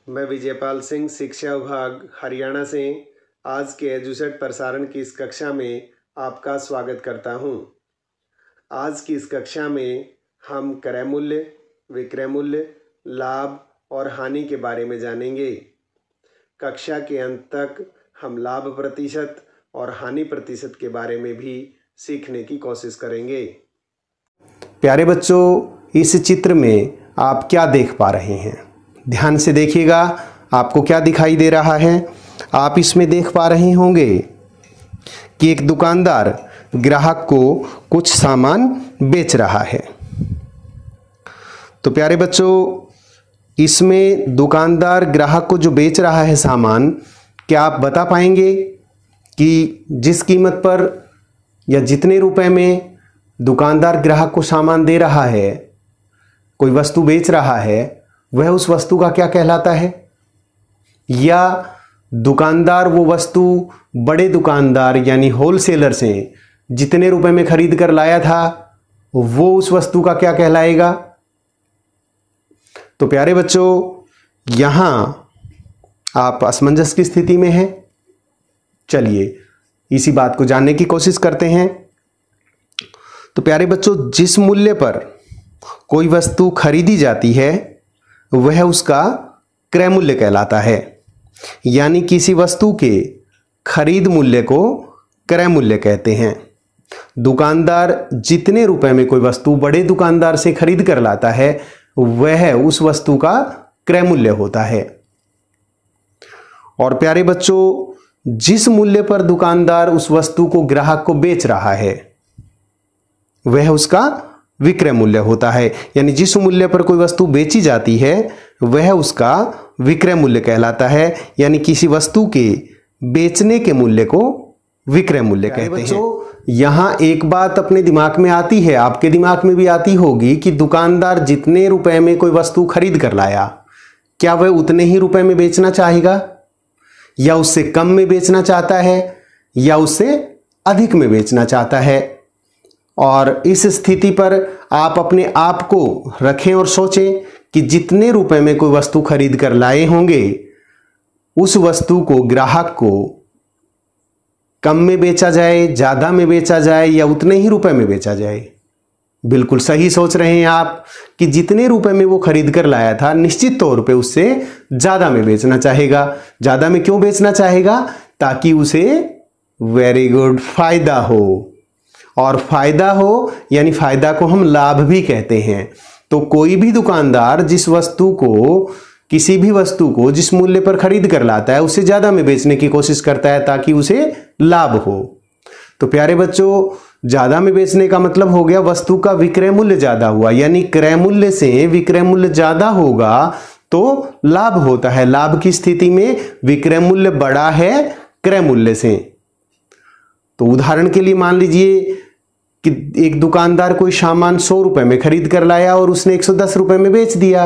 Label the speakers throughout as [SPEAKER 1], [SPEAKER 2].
[SPEAKER 1] मैं विजयपाल सिंह, शिक्षा विभाग हरियाणा से आज के एजुसेट प्रसारण की इस कक्षा में आपका स्वागत करता हूं। आज की इस कक्षा में हम क्रय मूल्य, विक्रय मूल्य, लाभ और हानि के बारे में जानेंगे। कक्षा के अंत तक हम लाभ प्रतिशत और हानि प्रतिशत के बारे में भी सीखने की कोशिश करेंगे। प्यारे बच्चों, इस चित्र में आप क्या देख पा रहे हैं? ध्यान से देखिएगा, आपको क्या दिखाई दे रहा है? आप इसमें देख पा रहे होंगे कि एक दुकानदार ग्राहक को कुछ सामान बेच रहा है। तो प्यारे बच्चों, इसमें दुकानदार ग्राहक को जो बेच रहा है सामान, क्या आप बता पाएंगे कि जिस कीमत पर या जितने रुपए में दुकानदार ग्राहक को सामान दे रहा है, कोई वस्तु बेच रहा है, वह उस वस्तु का क्या कहलाता है? या दुकानदार वो वस्तु बड़े दुकानदार यानी होलसेलर से जितने रुपए में खरीद कर लाया था, वो उस वस्तु का क्या कहलाएगा? तो प्यारे बच्चों, यहां आप असमंजस की स्थिति में हैं। चलिए इसी बात को जानने की कोशिश करते हैं। तो प्यारे बच्चों, जिस मूल्य पर कोई वस्तु खरीदी जाती है वह उसका क्रय मूल्य कहलाता है। यानी किसी वस्तु के खरीद मूल्य को क्रय मूल्य कहते हैं। दुकानदार जितने रुपए में कोई वस्तु बड़े दुकानदार से खरीद कर लाता है, वह उस वस्तु का क्रय मूल्य होता है। और प्यारे बच्चों, जिस मूल्य पर दुकानदार उस वस्तु को ग्राहक को बेच रहा है, वह उसका विक्रय मूल्य होता है। यानी जिस मूल्य पर कोई वस्तु बेची जाती है वह उसका विक्रय मूल्य कहलाता है। यानी किसी वस्तु के बेचने के मूल्य को विक्रय मूल्य कहते हैं। यहां एक बात अपने दिमाग में आती है, आपके दिमाग में भी आती होगी कि दुकानदार जितने रुपए में कोई वस्तु खरीद कर लाया, क्या वह उतने ही रुपए में बेचना चाहेगा, या उससे कम में बेचना चाहता है, या उससे अधिक में बेचना चाहता है? और इस स्थिति पर आप अपने आप को रखें और सोचें कि जितने रुपए में कोई वस्तु खरीद कर लाए होंगे, उस वस्तु को ग्राहक को कम में बेचा जाए, ज्यादा में बेचा जाए, या उतने ही रुपए में बेचा जाए? बिल्कुल सही सोच रहे हैं आप कि जितने रुपए में वो खरीद कर लाया था, निश्चित तौर पे उससे ज्यादा में बेचना चाहेगा। ज्यादा में क्यों बेचना चाहेगा? ताकि उसे वेरी गुड फायदा हो। और फायदा हो यानी फायदा को हम लाभ भी कहते हैं। तो कोई भी दुकानदार जिस वस्तु को, किसी भी वस्तु को जिस मूल्य पर खरीद कर लाता है, उससे ज्यादा में बेचने की कोशिश करता है ताकि उसे लाभ हो। तो प्यारे बच्चों, ज्यादा में बेचने का मतलब हो गया वस्तु का विक्रय मूल्य ज्यादा हुआ। यानी क्रय मूल्य से विक्रय मूल्य ज्यादा होगा तो लाभ होता है। लाभ की स्थिति में विक्रय मूल्य बड़ा है क्रय मूल्य से। तो उदाहरण के लिए मान लीजिए कि एक दुकानदार कोई सामान 100 रुपए में खरीद कर लाया और उसने 110 रुपए में बेच दिया,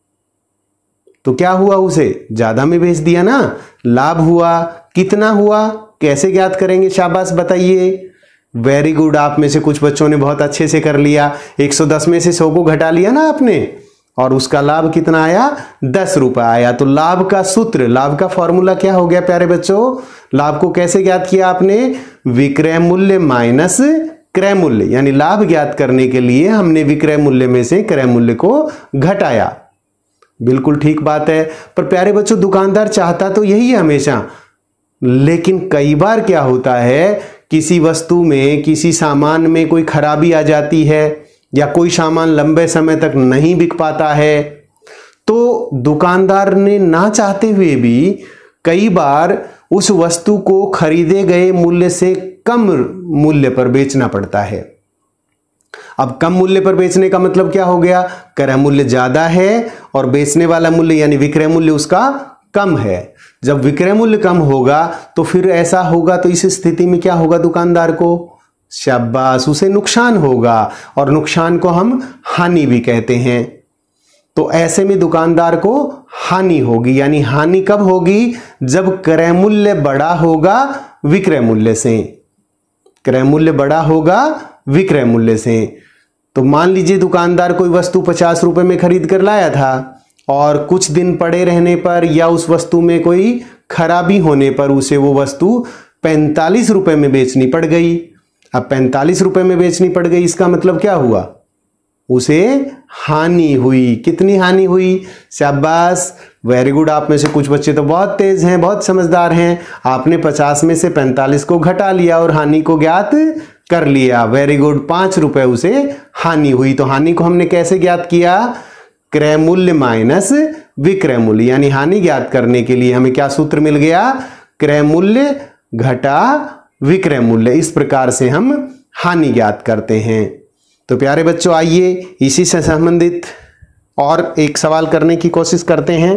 [SPEAKER 1] तो क्या हुआ? उसे ज्यादा में बेच दिया ना, लाभ हुआ। कितना हुआ, कैसे ज्ञात करेंगे? शाबाश बताइए। वेरी गुड, आप में से कुछ बच्चों ने बहुत अच्छे से कर लिया। 110 में से 100 को घटा लिया ना आपने, और उसका लाभ कितना आया? 10 रुपए आया। तो लाभ का सूत्र, लाभ का फॉर्मूला क्या हो गया प्यारे बच्चों? लाभ को कैसे ज्ञात किया आपने? विक्रय मूल्य माइनस क्रय मूल्य। यानी लाभ ज्ञात करने के लिए हमने विक्रय मूल्य में से क्रय मूल्य को घटाया। बिल्कुल ठीक बात है। पर प्यारे बच्चों, दुकानदार चाहता तो यही है हमेशा, लेकिन कई बार क्या होता है, किसी वस्तु में, किसी सामान में कोई खराबी आ जाती है, या कोई सामान लंबे समय तक नहीं बिक पाता है, तो दुकानदार ने ना चाहते हुए भी कई बार उस वस्तु को खरीदे गए मूल्य से कम मूल्य पर बेचना पड़ता है। अब कम मूल्य पर बेचने का मतलब क्या हो गया? क्रय मूल्य ज्यादा है और बेचने वाला मूल्य यानी विक्रय मूल्य उसका कम है। जब विक्रय मूल्य कम होगा तो फिर ऐसा होगा, तो इस स्थिति में क्या होगा? दुकानदार को शाबाश, उसे नुकसान होगा, और नुकसान को हम हानि भी कहते हैं। तो ऐसे में दुकानदार को हानि होगी। यानी हानि कब होगी? जब क्रय मूल्य बड़ा होगा विक्रय मूल्य से। क्रय मूल्य बड़ा होगा विक्रय मूल्य से। तो मान लीजिए दुकानदार कोई वस्तु 50 रुपए में खरीद कर लाया था और कुछ दिन पड़े रहने पर या उस वस्तु में कोई खराबी होने पर उसे वो वस्तु 45 रुपए में बेचनी पड़ गई। अब 45 रुपए में बेचनी पड़ गई, इसका मतलब क्या हुआ, उसे हानि हुई। कितनी हानि हुई? शाबाश, वेरी गुड। आप में से कुछ बच्चे तो बहुत तेज हैं, बहुत समझदार हैं। आपने 50 में से 45 को घटा लिया और हानि को ज्ञात कर लिया। वेरी गुड, 5 रुपए उसे हानि हुई। तो हानि को हमने कैसे ज्ञात किया? क्रय मूल्य माइनस विक्रय मूल्य, यानी हानि ज्ञात करने के लिए हमें क्या सूत्र मिल गया? क्रय मूल्य घटा विक्रय मूल्य। इस प्रकार से हम हानि ज्ञात करते हैं। तो प्यारे बच्चों, आइए इसी से संबंधित और एक सवाल करने की कोशिश करते हैं।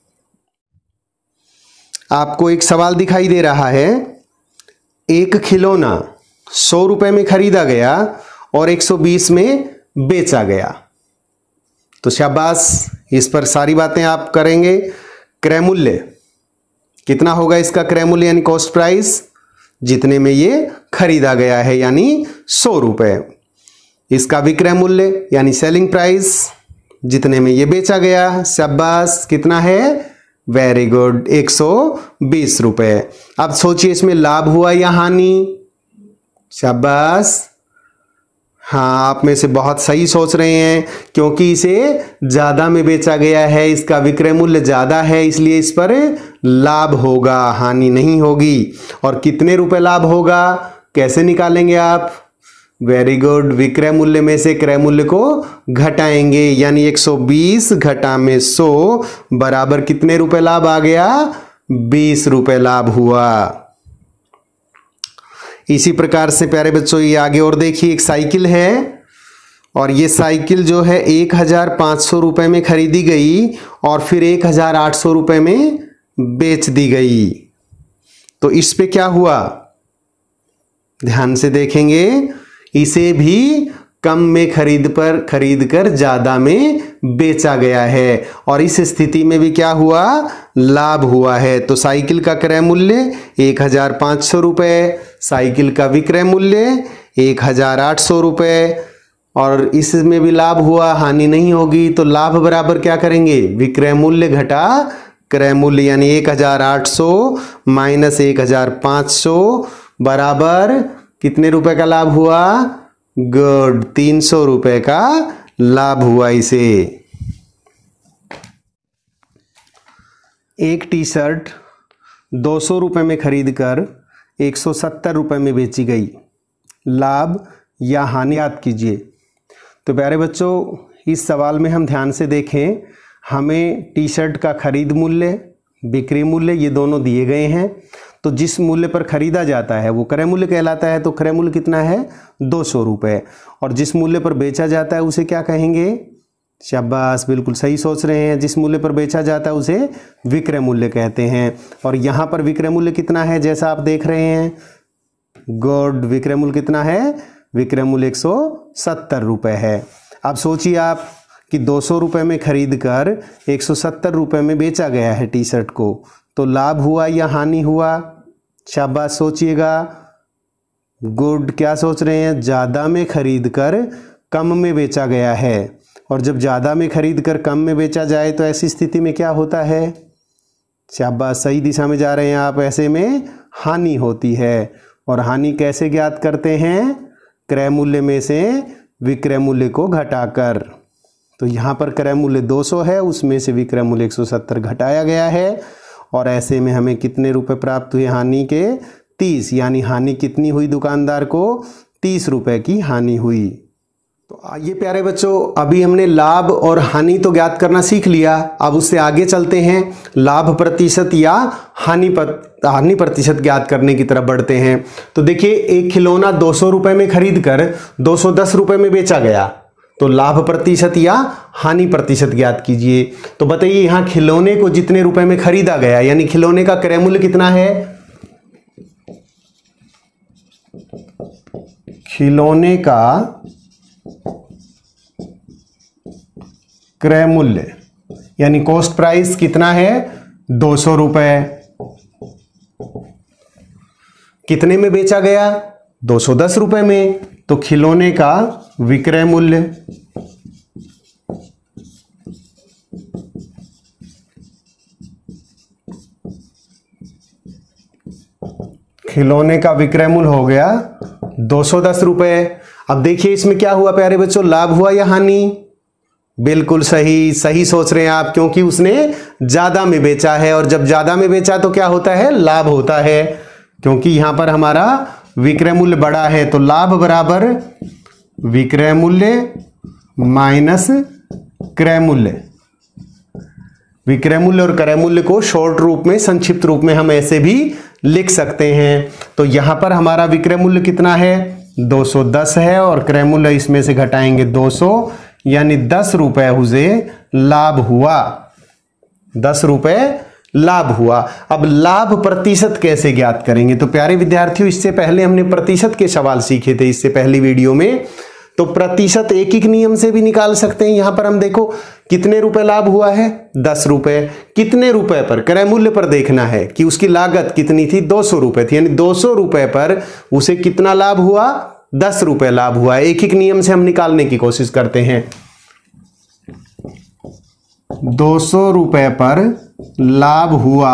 [SPEAKER 1] आपको एक सवाल दिखाई दे रहा है, एक खिलौना 100 रुपए में खरीदा गया और 120 में बेचा गया। तो शाबाश, इस पर सारी बातें आप करेंगे। क्रय मूल्य कितना होगा इसका? क्रय मूल्य यानी कॉस्ट प्राइस, जितने में ये खरीदा गया है यानी 100 रुपए। इसका विक्रय मूल्य यानी सेलिंग प्राइस, जितने में ये बेचा गया। शाबाश, कितना है? वेरी गुड, 120 रुपए। अब सोचिए इसमें लाभ हुआ या हानि? शाबाश, हाँ, आप में से बहुत सही सोच रहे हैं, क्योंकि इसे ज्यादा में बेचा गया है, इसका विक्रय मूल्य ज्यादा है, इसलिए इस पर लाभ होगा, हानि नहीं होगी। और कितने रुपए लाभ होगा, कैसे निकालेंगे आप? वेरी गुड, विक्रय मूल्य में से क्रय मूल्य को घटाएंगे, यानी 120 घटा में 100 बराबर कितने रुपए लाभ आ गया? 20 रुपए लाभ हुआ। इसी प्रकार से प्यारे बच्चों, ये आगे और देखिए, एक साइकिल है और ये साइकिल जो है 1500 रुपए में खरीदी गई और फिर 1800 रुपए में बेच दी गई। तो इस पे क्या हुआ, ध्यान से देखेंगे। इसे भी कम में खरीद कर ज्यादा में बेचा गया है और इस स्थिति में भी क्या हुआ? लाभ हुआ है। तो साइकिल का क्रय मूल्य 1500 रुपए, साइकिल का विक्रय मूल्य 1800 रुपए, और इसमें भी लाभ हुआ, हानि नहीं होगी। तो लाभ बराबर क्या करेंगे? विक्रय मूल्य घटा क्रय मूल्य, यानी 1800 माइनस 1500 बराबर कितने रुपए का लाभ हुआ? गुड, 300 रुपए का लाभ हुआ इसे। एक टी शर्ट 200 रुपए में खरीदकर 170 रुपए में बेची गई, लाभ या हानि याद कीजिए। तो प्यारे बच्चों, इस सवाल में हम ध्यान से देखें, हमें टी शर्ट का खरीद मूल्य, बिक्री मूल्य, ये दोनों दिए गए हैं। तो जिस मूल्य पर खरीदा जाता है वो क्रय मूल्य कहलाता है। तो क्रय मूल्य कितना है? 200 रुपए। और जिस मूल्य पर बेचा जाता है उसे क्या कहेंगे? शाबाश, बिल्कुल सही सोच रहे हैं। जिस मूल्य पर बेचा जाता है उसे विक्रय मूल्य कहते हैं। और यहाँ पर विक्रय मूल्य कितना है, जैसा आप देख रहे हैं? गुड, विक्रय मूल्य कितना है? विक्रय मूल्य 170 रुपए है। अब सोचिए आप कि 200 रुपए में खरीद कर 170 रुपए में बेचा गया है टी शर्ट को, तो लाभ हुआ या हानि हुआ? शाबाश, सोचिएगा। गुड, क्या सोच रहे हैं? ज़्यादा में खरीद कर कम में बेचा गया है, और जब ज़्यादा में खरीद कर कम में बेचा जाए तो ऐसी स्थिति में क्या होता है? शाबाश, सही दिशा में जा रहे हैं आप। ऐसे में हानि होती है। और हानि कैसे ज्ञात करते हैं? क्रय मूल्य में से विक्रय मूल्य को घटाकर। तो यहाँ पर क्रय मूल्य 200 है, उसमें से विक्रय मूल्य 170 घटाया गया है, और ऐसे में हमें कितने रुपए प्राप्त हुए? हानि के 30, यानी हानि कितनी हुई दुकानदार को? 30 रुपए की हानि हुई। तो आइए प्यारे बच्चों, अभी हमने लाभ और हानि तो ज्ञात करना सीख लिया। अब उससे आगे चलते हैं, लाभ प्रतिशत या हानि प्रतिशत ज्ञात करने की तरफ बढ़ते हैं। तो देखिए, एक खिलौना 200 रुपए में खरीद कर 210 रुपए में बेचा गया, तो लाभ प्रतिशत या हानि प्रतिशत ज्ञात कीजिए। तो बताइए, यहां खिलौने को जितने रुपए में खरीदा गया, यानी खिलौने का क्रय मूल्य कितना है? खिलौने का क्रय मूल्य यानी कॉस्ट प्राइस कितना है? 200 रुपए। कितने में बेचा गया? 210 रुपए में। तो खिलौने का विक्रय मूल्य खिलौने का विक्रय मूल्य हो गया 210 रुपए। अब देखिए इसमें क्या हुआ प्यारे बच्चों, लाभ हुआ या हानि? बिल्कुल सही, सही सोच रहे हैं आप, क्योंकि उसने ज्यादा में बेचा है, और जब ज्यादा में बेचा तो क्या होता है, लाभ होता है। क्योंकि यहां पर हमारा विक्रय मूल्य बड़ा है, तो लाभ बराबर विक्रय मूल्य माइनस क्रय मूल्य। विक्रय मूल्य और क्रय मूल्य को शॉर्ट रूप में, संक्षिप्त रूप में हम ऐसे भी लिख सकते हैं। तो यहां पर हमारा विक्रय मूल्य कितना है, 210 है, और क्रय मूल्य इसमें से घटाएंगे 200, यानी 10 रुपए उसे लाभ हुआ, 10 रुपए लाभ हुआ। अब लाभ प्रतिशत कैसे ज्ञात करेंगे? तो प्यारे विद्यार्थियों, इससे पहले हमने प्रतिशत के सवाल सीखे थे इससे पहली वीडियो में। तो प्रतिशत एक ही नियम से भी निकाल सकते हैं। यहां पर हम देखो कितने रुपए लाभ हुआ है, 10 रुपए। कितने रुपए पर, क्रय मूल्य पर देखना है कि उसकी लागत कितनी थी, 200 रुपए थी, यानी 200 रुपए पर उसे कितना लाभ हुआ, 10 रुपए लाभ हुआ। एक एक नियम से हम निकालने की कोशिश करते हैं। 200 रुपए पर लाभ हुआ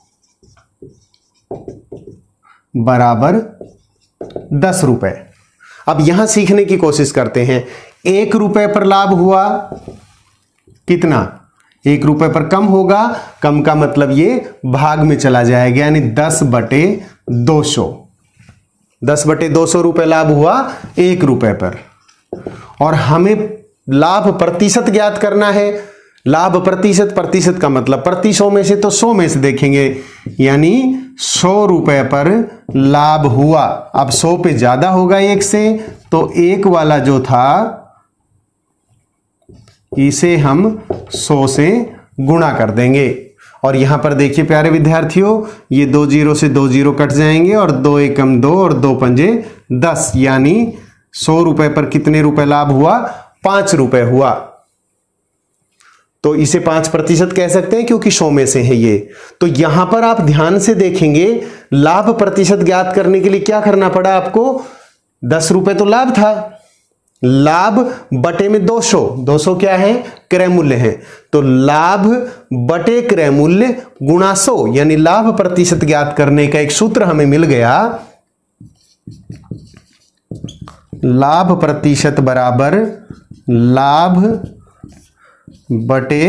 [SPEAKER 1] बराबर 10 रुपए। अब यहां सीखने की कोशिश करते हैं। 1 रुपए पर लाभ हुआ कितना, 1 रुपए पर कम होगा, कम का मतलब ये भाग में चला जाएगा, यानी 10/200। 10/200 रुपए लाभ हुआ 1 रुपए पर। और हमें लाभ प्रतिशत ज्ञात करना है। लाभ प्रतिशत, प्रतिशत का मतलब प्रति 100 में से, तो 100 में से देखेंगे, यानी 100 रुपए पर लाभ हुआ। अब 100 पे ज्यादा होगा 1 से, तो 1 वाला जो था इसे हम 100 से गुणा कर देंगे। और यहां पर देखिए प्यारे विद्यार्थियों, ये 2 0 से 2 0 कट जाएंगे, और 2 एकम 2 और 2 पंजे 10, यानी 100 रुपए पर कितने रुपए लाभ हुआ, 5 रुपए हुआ। तो इसे 5% कह सकते हैं, क्योंकि 100 में से है ये। तो यहां पर आप ध्यान से देखेंगे, लाभ प्रतिशत ज्ञात करने के लिए क्या करना पड़ा आपको, 10 रुपए तो लाभ था, लाभ बटे में 200, 200 क्या है, क्रय मूल्य है, तो लाभ बटे क्रय मूल्य गुणा 100, यानी लाभ प्रतिशत ज्ञात करने का एक सूत्र हमें मिल गया। लाभ प्रतिशत बराबर लाभ बटे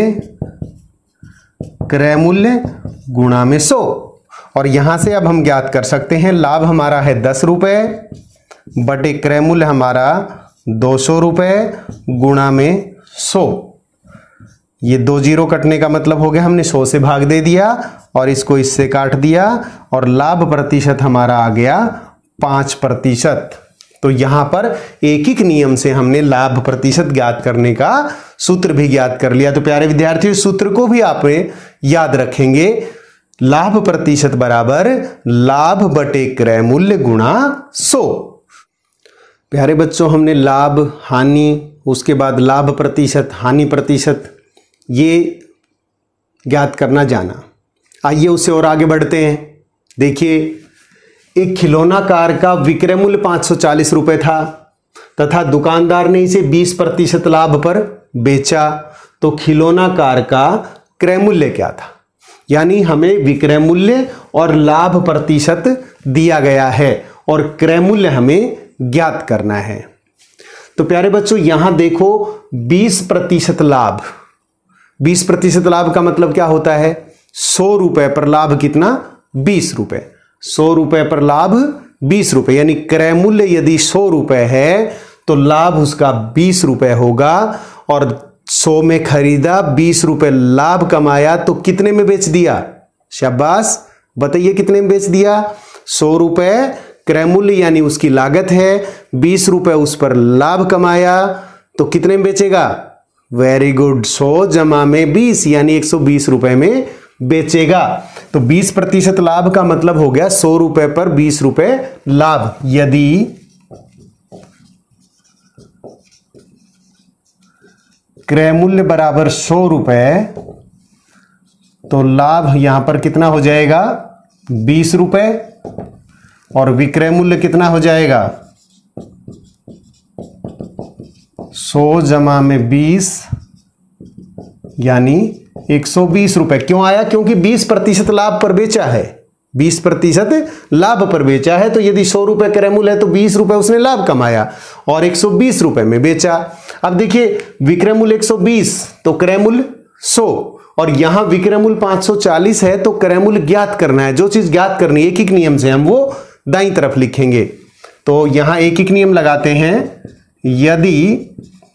[SPEAKER 1] क्रय मूल्य गुणा में 100। और यहां से अब हम ज्ञात कर सकते हैं, लाभ हमारा है 10 रुपए बटे क्रय मूल्य हमारा 200 रुपए गुणा में 100। ये 2 0 कटने का मतलब हो गया, हमने 100 से भाग दे दिया और इसको इससे काट दिया, और लाभ प्रतिशत हमारा आ गया 5%। तो यहां पर एक एक नियम से हमने लाभ प्रतिशत ज्ञात करने का सूत्र भी ज्ञात कर लिया। तो प्यारे विद्यार्थियों, सूत्र को भी आप याद रखेंगे, लाभ प्रतिशत बराबर लाभ बटे क्रय मूल्य गुणा 100। प्यारे बच्चों, हमने लाभ, हानि, उसके बाद लाभ प्रतिशत, हानि प्रतिशत, ये ज्ञात करना जाना। आइए उससे और आगे बढ़ते हैं। देखिए, एक खिलौना कार का विक्रय मूल्य 540 रुपए था तथा दुकानदार ने इसे 20% लाभ पर बेचा, तो खिलौना कार का क्रय मूल्य क्या था? यानी हमें विक्रय मूल्य और लाभ प्रतिशत दिया गया है और क्रय मूल्य हमें ज्ञात करना है। तो प्यारे बच्चों, यहां देखो 20% लाभ, 20% लाभ का मतलब क्या होता है, 100 रुपए पर लाभ कितना, 20 रुपए। 100 रुपए पर लाभ 20 रुपए, यानी क्रय मूल्य यदि 100 रुपए है तो लाभ उसका 20 रुपए होगा। और 100 में खरीदा, 20 रुपए लाभ कमाया, तो कितने में बेच दिया, शाबाश, बताइए कितने में बेच दिया, 100 रुपए क्रय मूल्य यानी उसकी लागत है, 20 रुपए उस पर लाभ कमाया, तो कितने में बेचेगा, वेरी गुड, 100 जमा में 20 यानी 120 रुपए में बेचेगा। तो 20% लाभ का मतलब हो गया 100 रुपए पर 20 रुपए लाभ। यदि क्रय मूल्य बराबर 100 रुपए, तो लाभ यहां पर कितना हो जाएगा, 20 रुपए, और विक्रय मूल्य कितना हो जाएगा, 100 जमा में 20 यानी 120 रुपए। क्यों आया, क्योंकि 20% लाभ पर बेचा है, 20% लाभ पर बेचा है। तो यदि 100 रुपए क्रय मूल्य है तो 20 रुपए उसने लाभ कमाया और 120 रुपए में बेचा। अब देखिए विक्रय मूल्य 120 तो क्रय मूल्य 100, और यहां विक्रय मूल्य 540 है तो क्रय मूल्य ज्ञात करना है। जो चीज ज्ञात करनी है एक एक नियम से हम वो दाईं तरफ लिखेंगे। तो यहां एक एक नियम लगाते हैं। यदि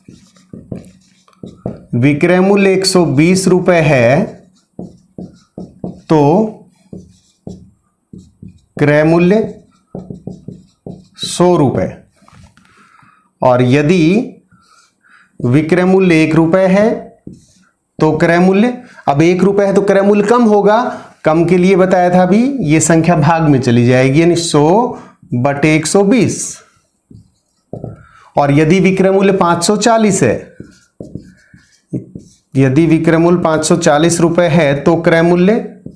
[SPEAKER 1] विक्रय मूल्य 120 रुपए है तो क्रय मूल्य 100 रुपए, और यदि विक्रय मूल्य 1 रुपए है तो क्रय मूल्य, अब 1 रुपए है तो क्रय मूल्य कम होगा, कम के लिए बताया था अभी, ये संख्या भाग में चली जाएगी, यानी 100/120। और यदि विक्रय मूल्य 540 है, यदि विक्रय मूल्य 540 रुपए है तो क्रय मूल्य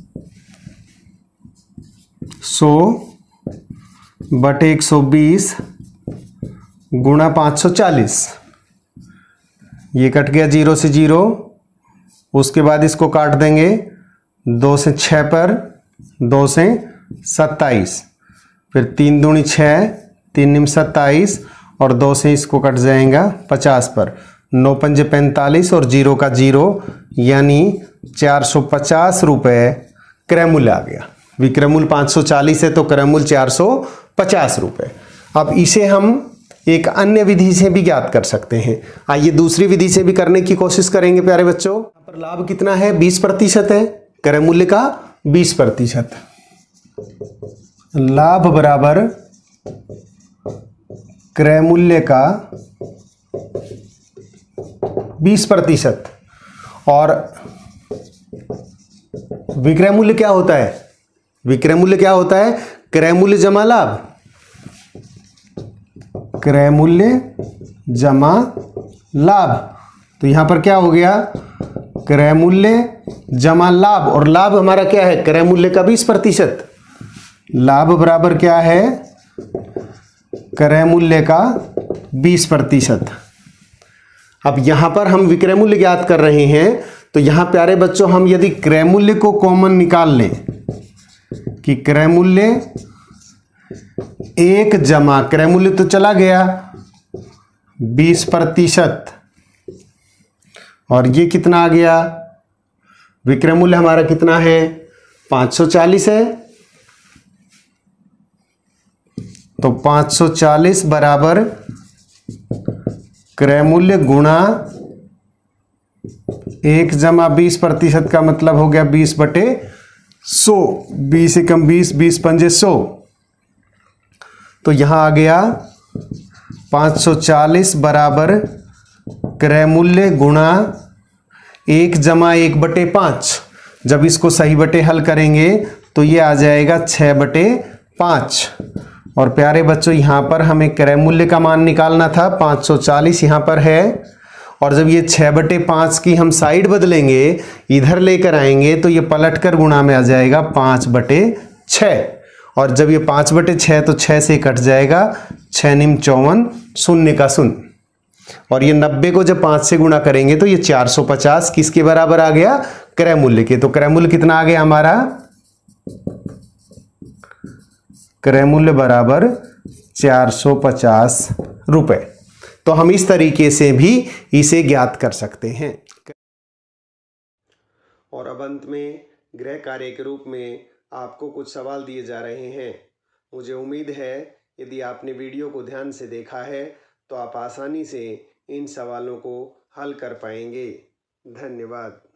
[SPEAKER 1] 100/120 गुणा 540। ये कट गया 0 से 0, उसके बाद इसको काट देंगे 2 से 6 पर, 2 से 27, फिर 3 दूनी 6, 3 निम 27, और 2 से इसको कट जाएगा 50 पर, 9 पंजे 45 और 0 का 0, यानी 450 रुपए क्रय मूल्य आ गया। विक्रय मूल्य 540 है तो क्रय मूल्य 450 रुपए। अब इसे हम एक अन्य विधि से भी ज्ञात कर सकते हैं। आइए दूसरी विधि से भी करने की कोशिश करेंगे प्यारे बच्चों। यहाँ पर लाभ कितना है, 20% है, क्रय मूल्य का 20%। लाभ बराबर क्रय मूल्य का 20%, और विक्रय मूल्य क्या होता है, विक्रय मूल्य क्या होता है, क्रय मूल्य जमा लाभ, क्रय मूल्य जमा लाभ। तो यहां पर क्या हो गया, क्रय मूल्य जमा लाभ, और लाभ हमारा क्या है, क्रय मूल्य का 20%। लाभ बराबर क्या है, क्रय मूल्य का 20%। अब यहां पर हम विक्रय मूल्य ज्ञात कर रहे हैं, तो यहां प्यारे बच्चों हम यदि क्रय मूल्य को कॉमन निकाल लें कि क्रय मूल्य 1 जमा क्रय मूल्य तो चला गया 20%, और ये कितना आ गया, विक्रय मूल्य हमारा कितना है 540 है, तो 540 बराबर क्रय मूल्य गुणा 1 जमा 20% का मतलब हो गया 20/100, 20 एकम 20, 20 पंजे 100। तो यहां आ गया 540 बराबर क्रय मूल्य गुणा 1 जमा 1/5। जब इसको सही बटे हल करेंगे तो ये आ जाएगा 6/5। और प्यारे बच्चों यहां पर हमें क्रय मूल्य का मान निकालना था, 540 यहां पर है, और जब ये 6/5 की हम साइड बदलेंगे, इधर लेकर आएंगे, तो ये पलटकर गुणा में आ जाएगा 5/6, और जब ये 5/6 तो 6 से कट जाएगा, 6 निम 54, 0 का 0, और ये 90 को जब 5 से गुणा करेंगे तो ये 450 किसके बराबर आ गया, क्रय मूल्य के। तो क्रय मूल्य कितना आ गया हमारा, क्रय मूल्य बराबर 450 रुपए। तो हम इस तरीके से भी इसे ज्ञात कर सकते हैं। और अब अंत में गृह कार्य के रूप में आपको कुछ सवाल दिए जा रहे हैं। मुझे उम्मीद है यदि आपने वीडियो को ध्यान से देखा है तो आप आसानी से इन सवालों को हल कर पाएंगे। धन्यवाद।